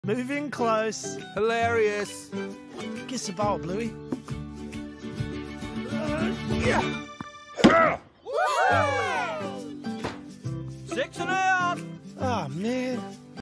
Moving close. Hilarious. Kiss the ball, Bluey. Yeah. 6 and out. Oh, man.